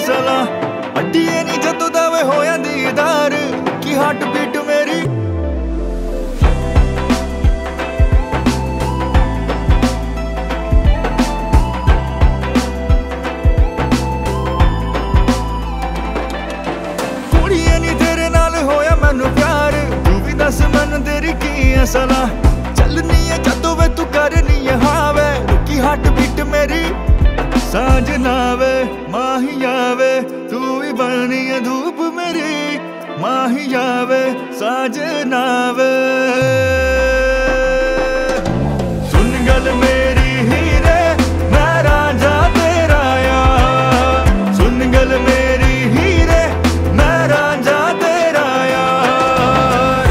सला अड्डिए नी जदों दा वे होया दीदार की हार्ट बीट मेरी कुड़िए नी तेरे नाल होया मैनू प्यार तू भी दस मैनू तेरी की सला चलनी है जदों वे तू करनी है हावे रुकी हार्ट बीट मेरी साजना वे माहिया वे तू ही बनी है धूप मेरी माहिया वे साजना वे सुन गल मेरी हीरे मैं राजा तेरा यार सुन गल मेरी हीरे मैं राजा तेरा यार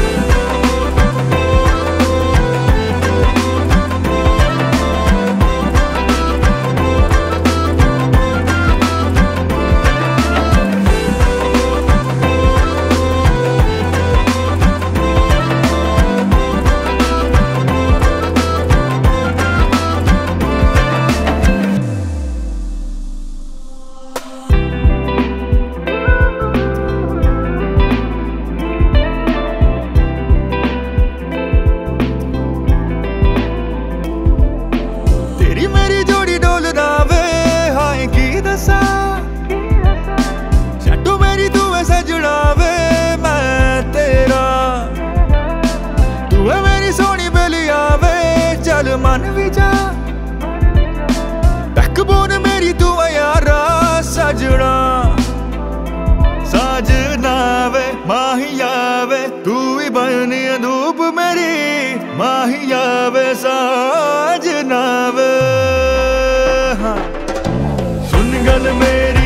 सजना वे मैं तेरा तू है मेरी सोनी बेलिया वे चल मन भी जा बैकबोन मेरी तू है यारा सजना साजना वे माहिया वे तू ही बनी है धूप मेरी माहिया वे साजना वे हाँ सुन गल मेरी